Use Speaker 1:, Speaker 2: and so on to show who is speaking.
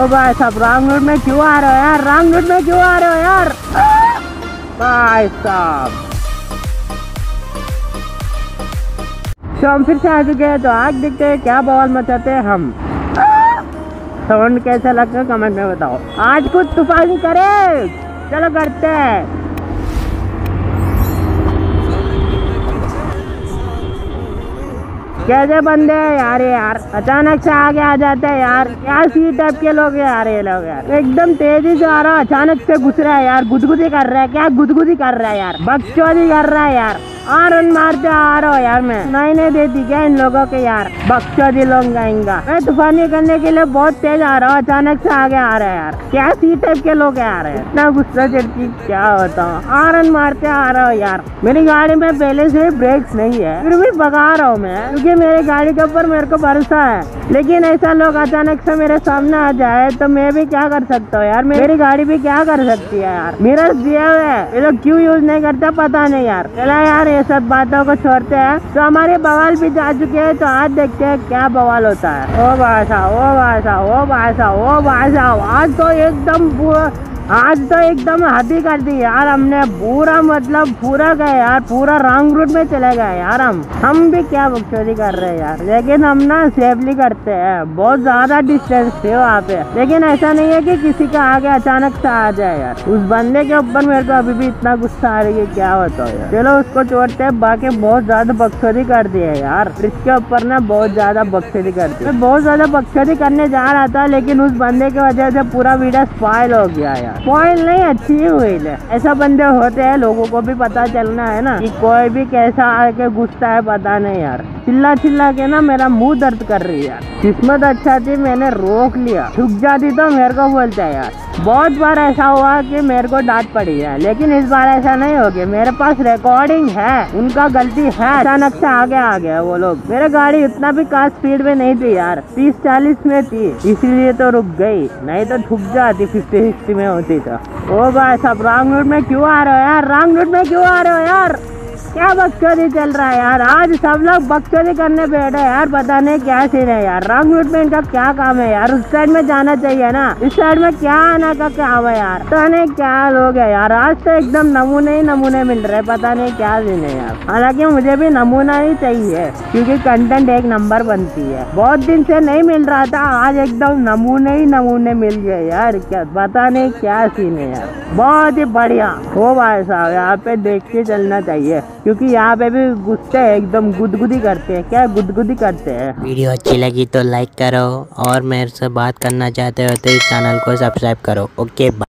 Speaker 1: ओ भाई साहब wrong route में क्यों आ रहे हो यार, रॉन्ग रूट में क्यों आ रहे हो यार भाई साहब। तो हम फिर से आ चुके हैं, तो आज देखते हैं क्या बवाल मचाते हैं हम। साउंड कैसा लगता है कमेंट में बताओ। आज कुछ तूफानी करे, चलो करते हैं। कैसे बंदे हैं यार, यार अचानक से आगे आ जाते हैं यार। क्या सी टाइप के लोग हैं यार ये लोग यार। एकदम तेजी से आ रहा है, अचानक से घुस रहा है यार, गुदगुदी कर रहा है। क्या गुदगुदी कर रहा है यार, बकचोदी कर रहा है यार। रन मारते आ रहा हूँ यार मैं, नहीं देती क्या इन लोगों के यार, बकचोदी लोग गाएंगा। मैं तूफानी करने के लिए बहुत तेज आ रहा हूँ, अचानक से आगे आ रहा है यार। क्या सी टाइप के लोग आ रहे हैं, इतना गुस्सा चढ़ती क्या होता हूँ। रन मारते आ रहा हूँ यार। मेरी गाड़ी में पहले से ब्रेक्स नहीं है, फिर भी भगा रहा हूँ मैं, क्योंकि मेरी गाड़ी के ऊपर मेरे को भरोसा है। लेकिन ऐसा लोग अचानक से मेरे सामने आ जाए तो मैं भी क्या कर सकता हूँ यार, मेरी गाड़ी भी क्या कर सकती है यार। मिरर्स दिए हुए हैं, ये लोग क्यों यूज नहीं करते पता नहीं यार। चला यार ये सब बातों को छोड़ते हैं, तो हमारे बवाल भी जा चुके हैं, तो आज देखते हैं क्या बवाल होता है। ओ भाई साहब, ओ भाई साहब, ओ भाई साहब, ओ भाई साहब, आज तो एकदम हदी कर दी यार हमने। पूरा मतलब पूरा गए यार, पूरा रॉन्ग रूट में चले गए यार। हम भी क्या बकचोदी कर रहे हैं यार, लेकिन हम ना सेफली करते हैं। बहुत ज्यादा डिस्टेंस थे वहाँ पे, लेकिन ऐसा नहीं है कि किसी का आगे अचानक से आ जाए यार। उस बंदे के ऊपर मेरे को अभी भी इतना गुस्सा आ रही है, क्या होता है यार। चलो उसको छोड़ते हैं, बाकी बहुत ज्यादा बकचोदी कर दी है यार। इसके ऊपर ना बहुत ज्यादा बकचोदी कर दी। मैं बहुत ज्यादा बकचोदी करने जा रहा था, लेकिन उस बंदे की वजह से पूरा वीडियो स्पॉइल हो गया यार। स्पॉइल नहीं, अच्छी ही हुई है। ऐसा बंदे होते हैं, लोगों को भी पता चलना है ना कि कोई भी कैसा आके गुस्सा है पता नहीं यार। चिल्ला चिल्ला के ना मेरा मुंह दर्द कर रही है यार। किस्मत अच्छा थी मैंने रोक लिया, रुक जाती तो मेरे को बोलता है यार। बहुत बार ऐसा हुआ कि मेरे को डांट पड़ी है, लेकिन इस बार ऐसा नहीं होगी। मेरे पास रिकॉर्डिंग है, उनका गलती है, अचानक से आगे आ गया वो लोग। मेरे गाड़ी उतना भी कार स्पीड में नहीं थी यार, 30-40 में थी, इसीलिए तो रुक गई, नहीं तो ठुक जाती 50-60 में होती तो। ओ भाई साहब रॉन्ग रूट में क्यों आ रहे हो यार, रॉन्ग रूट में क्यों आ रहे हो यार। क्या बकचोदी चल रहा है यार, आज सब लोग बकचोदी करने बैठे यार। पता नहीं क्या सीन है यार, रॉन्ग रूट में इनका क्या काम है यार। उस साइड में जाना चाहिए ना, इस साइड में क्या आने का काम है यार। पता नहीं क्या लोग है यार, आज तो एकदम नमूने ही नमूने मिल रहे, पता नहीं क्या सीन है यार। हालांकि मुझे भी नमूना ही चाहिए, क्योंकि कंटेंट एक नंबर बनती है। बहुत दिन से नहीं मिल रहा था, आज एकदम नमूने ही नमूने मिल गए यार। क्या पता नहीं क्या सीन है यार, बहुत ही बढ़िया। हो भाई साहब यहाँ पे देख के चलना चाहिए, क्योंकि यहाँ पे भी गुस्से एकदम गुदगुदी करते हैं। क्या गुदगुदी करते हैं।
Speaker 2: वीडियो अच्छी लगी तो लाइक करो, और मेरे से बात करना चाहते हो तो इस चैनल को सब्सक्राइब करो। Okay bye.